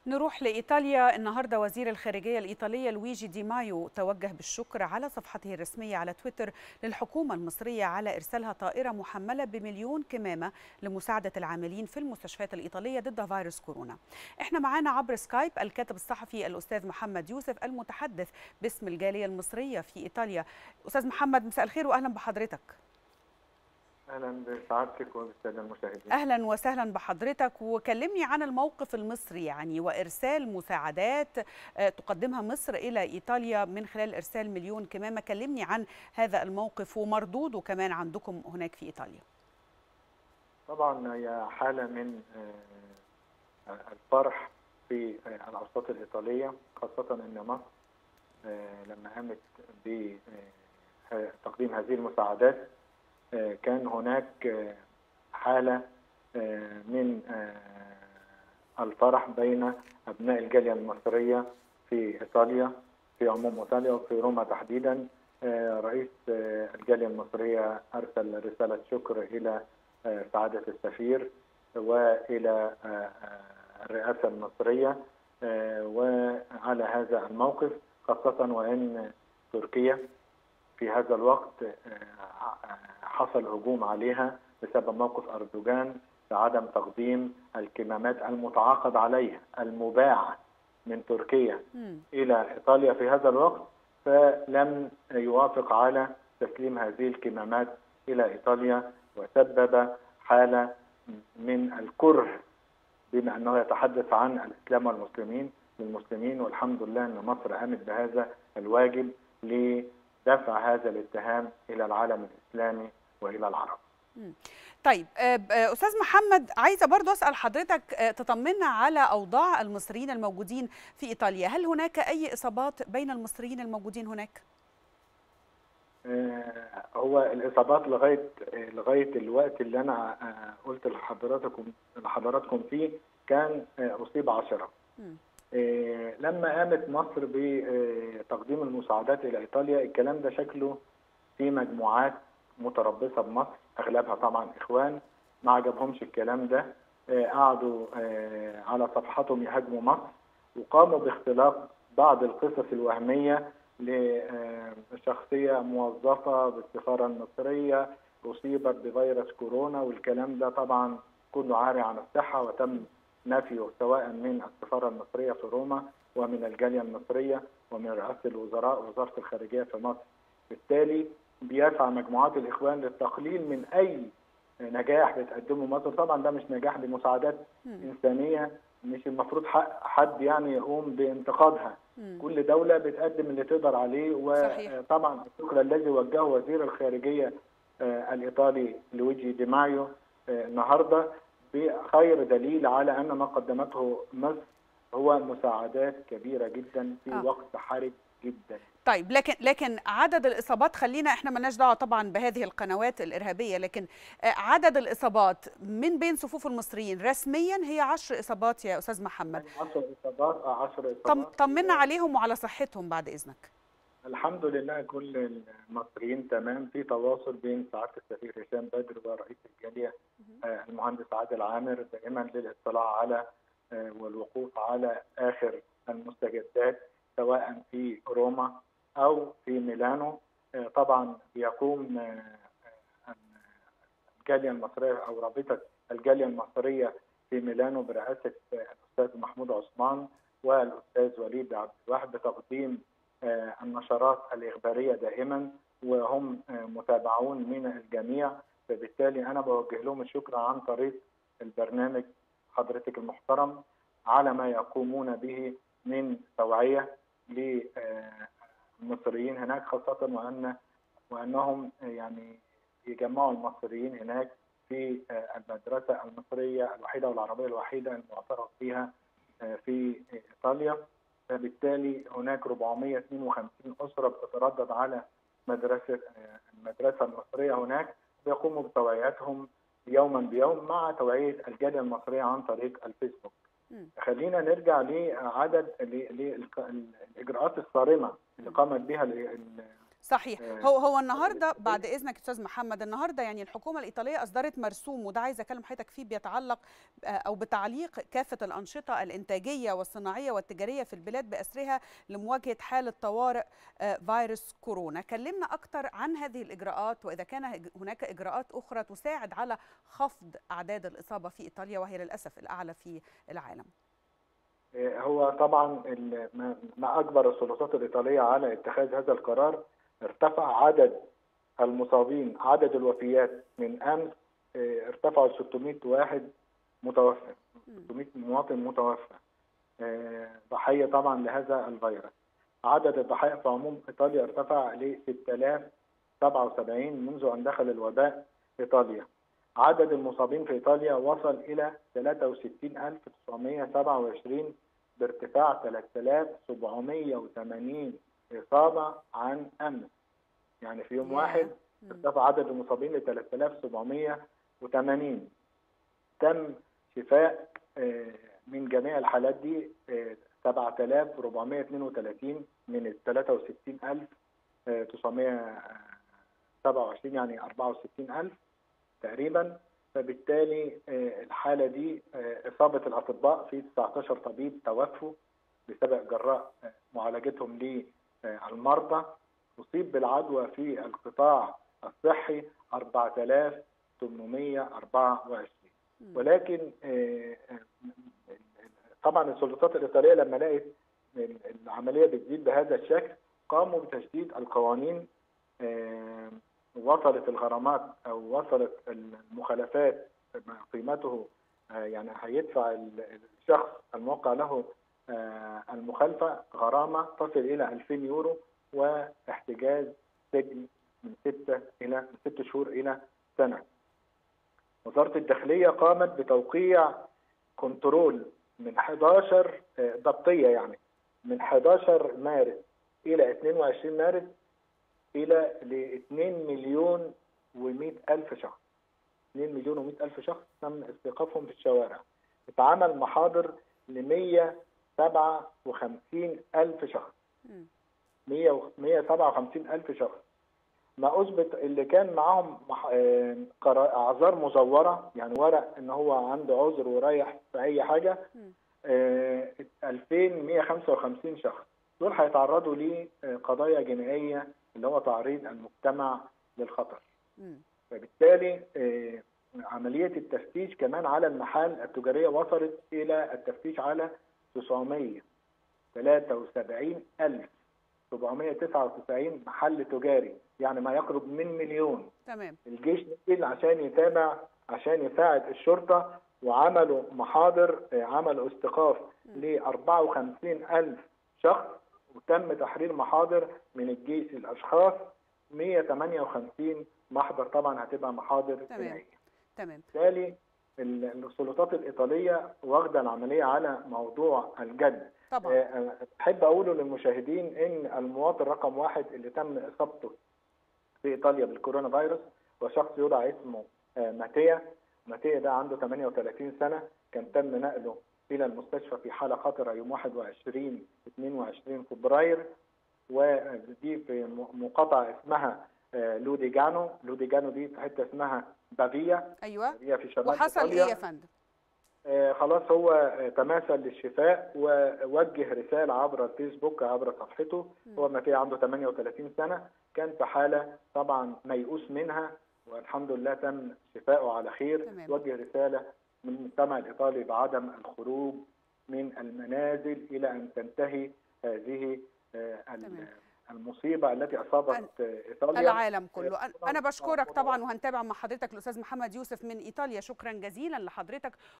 نروح لإيطاليا. النهاردة وزير الخارجية الإيطالية لويجي دي مايو توجه بالشكر على صفحته الرسمية على تويتر للحكومة المصرية على إرسالها طائرة محملة بمليون كمامة لمساعدة العاملين في المستشفيات الإيطالية ضد فيروس كورونا. احنا معانا عبر سكايب الكاتب الصحفي الأستاذ محمد يوسف المتحدث باسم الجالية المصرية في إيطاليا. أستاذ محمد، مساء الخير وأهلا بحضرتك. اهلا بسعادتك وبالساده المشاهدين. اهلا وسهلا بحضرتك، وكلمني عن الموقف المصري وارسال مساعدات تقدمها مصر الى ايطاليا من خلال ارسال مليون كمامه. كلمني عن هذا الموقف ومردوده كمان عندكم هناك في ايطاليا. طبعا هي حاله من الفرح في الاوساط الايطاليه، خاصه ان مصر لما قامت بتقديم هذه المساعدات كان هناك حالة من الفرح بين أبناء الجالية المصرية في إيطاليا، في عموم إيطاليا وفي روما تحديدا. رئيس الجالية المصرية أرسل رسالة شكر إلى سعادة السفير وإلى الرئاسة المصرية وعلى هذا الموقف، خاصة وأن تركيا في هذا الوقت حصل هجوم عليها بسبب موقف أردوغان بعدم تقديم الكمامات المتعاقد عليها المباعة من تركيا إلى إيطاليا في هذا الوقت، فلم يوافق على تسليم هذه الكمامات إلى إيطاليا، وسبب حالة من الكره بما أنه يتحدث عن الإسلام والمسلمين للمسلمين. والحمد لله أن مصر قامت بهذا الواجب لدفع هذا الاتهام إلى العالم الإسلامي وإلى العرب. طيب أستاذ محمد، عايزة برضو أسأل حضرتك تطمنا على أوضاع المصريين الموجودين في إيطاليا. هل هناك أي إصابات بين المصريين الموجودين هناك؟ هو الإصابات لغاية الوقت اللي أنا قلت لحضراتكم فيه كان أصيب 10. لما قامت مصر بتقديم المساعدات إلى إيطاليا، الكلام ده شكله في مجموعات متربصة بمصر، أغلبها طبعا إخوان، ما عجبهمش الكلام ده، قعدوا على صفحاتهم يهاجموا مصر، وقاموا باختلاق بعض القصص الوهمية لشخصية موظفة بالسفارة المصرية أصيبت بفيروس كورونا، والكلام ده طبعا كله عاري عن الصحة وتم نفيه سواء من السفارة المصرية في روما ومن الجالية المصرية ومن رئاسة الوزراء ووزارة الخارجية في مصر. بالتالي بيسعى مجموعات الإخوان للتقليل من أي نجاح بتقدمه مصر. طبعا ده مش نجاح، دي مساعدات إنسانية مش المفروض حد يقوم بانتقادها. كل دولة بتقدم اللي تقدر عليه، وطبعا الشكر الذي وجهه وزير الخارجية الإيطالي لويجي دي مايو النهارده بخير دليل على أن ما قدمته مصر هو مساعدات كبيرة جدا في وقت حرج جدا. طيب لكن عدد الإصابات، خلينا احنا مالناش دعوة طبعا بهذه القنوات الإرهابية، لكن عدد الإصابات من بين صفوف المصريين رسميا هي 10 إصابات يا أستاذ محمد. 10 إصابات 10 إصابات. طمنا عليهم وعلى صحتهم بعد إذنك. الحمد لله كل المصريين تمام، في تواصل بين سعادة السفير هشام بدر ورئيس الجالية المهندس عادل عامر دائما للاطلاع على والوقوف على آخر المستجدات سواء في روما أو في ميلانو. طبعا بيقوم الجالية المصرية أو رابطة الجالية المصرية في ميلانو برئاسة الأستاذ محمود عثمان والأستاذ وليد عبد الواحد بتقديم النشرات الإخبارية دائما، وهم متابعون من الجميع. فبالتالي أنا بوجه لهم الشكر عن طريق البرنامج حضرتك المحترم على ما يقومون به من توعية للمصريين هناك، خاصة وأنهم يجمعوا المصريين هناك في المدرسة المصرية الوحيدة والعربية الوحيدة المعترف بها في إيطاليا. فبالتالي هناك 452 أسرة بتتردد على المدرسة المصرية هناك، بيقوموا بتوعيتهم يوما بيوم مع توعية الجالية المصرية عن طريق الفيسبوك. خلينا نرجع لعدد الإجراءات الصارمة اللي قامت بها صحيح. هو النهارده بعد اذنك استاذ محمد، النهارده يعني الحكومه الايطاليه اصدرت مرسوم، وده عايزه اكلم حضرتك فيه، بيتعلق او بتعليق كافه الانشطه الانتاجيه والصناعيه والتجاريه في البلاد باسرها لمواجهه حاله طوارئ فيروس كورونا. كلمنا اكثر عن هذه الاجراءات، واذا كان هناك اجراءات اخرى تساعد على خفض اعداد الاصابه في ايطاليا وهي للاسف الاعلى في العالم. هو طبعا ما اجبر السلطات الايطاليه على اتخاذ هذا القرار، ارتفع عدد المصابين، عدد الوفيات من امس ارتفعوا 600 واحد متوفى، 600 مواطن متوفى ضحيه طبعا لهذا الفيروس. عدد الضحايا في عموم ايطاليا ارتفع ل 6077 منذ ان دخل الوباء ايطاليا. عدد المصابين في ايطاليا وصل الى 63927 بارتفاع 3780 اصابه عن امس. يعني في يوم واحد ارتفع عدد المصابين ل 3780. تم شفاء من جميع الحالات دي 7432 من ال 63927، يعني 64000 تقريبا. فبالتالي الحالة دي إصابة الأطباء في 19 طبيب توفوا بسبب جراء معالجتهم للمرضى. أصيب بالعدوى في القطاع الصحي 4824. ولكن طبعا السلطات الإيطالية لما لقت العملية بتزيد بهذا الشكل قاموا بتشديد القوانين. وصلت الغرامات او وصلت المخالفات قيمته، يعني هيدفع الشخص الموقع له المخالفه غرامه تصل الى 2000 يورو واحتجاز سجن من 6 شهور الى سنه. وزاره الداخليه قامت بتوقيع كنترول من 11 ضبطيه، يعني من 11 مارس الى 22 مارس إلى ل 2 مليون و100 ألف شخص. 2 مليون و100 ألف شخص تم استيقافهم في الشوارع. اتعمل محاضر ل 157 ألف شخص. 157 ألف شخص. ما أثبت اللي كان معاهم أعذار مزورة، يعني ورق إن هو عنده عذر ورايح في أي حاجة، 2155 شخص. دول هيتعرضوا لقضايا جنائية اللي هو تعريض المجتمع للخطر. فبالتالي عملية التفتيش كمان على المحال التجارية وصلت إلى التفتيش على 973799 محل تجاري، يعني ما يقرب من مليون. تمام. الجيش نزل عشان يساعد الشرطة، وعملوا محاضر، عملوا استيقاف ل 54,000 شخص، وتم تحرير محاضر من الجيش للاشخاص 158 محضر. طبعا هتبقى محاضر جنائيه. تمام. بالتالي السلطات الايطاليه واخده العمليه على موضوع الجد. طبعا. احب اقوله للمشاهدين ان المواطن رقم 1 اللي تم اصابته في ايطاليا بالكورونا فيروس وشخص يدعى اسمه ماتيا. ماتيا ده عنده 38 سنه، كان تم نقله إلى المستشفى في حالة خطرة يوم 22 فبراير، ودي في مقاطعة اسمها لوديجانو. لوديجانو دي في حتة اسمها بافيا. أيوة. بافيا في شمال وحصل إيطاليا. إيه يا فندم؟ خلاص هو تماثل للشفاء ووجه رسالة عبر الفيسبوك عبر صفحته. هو ماتيا عنده 38 سنة، كان في حالة طبعا ميؤوس منها، والحمد لله تم شفائه على خير. وجه رسالة من المجتمع الإيطالي بعدم الخروج من المنازل إلى أن تنتهي هذه المصيبة التي أصابت إيطاليا العالم كله. أنا بشكرك طبعا، وهنتابع مع حضرتك الأستاذ محمد يوسف من إيطاليا. شكرا جزيلا لحضرتك.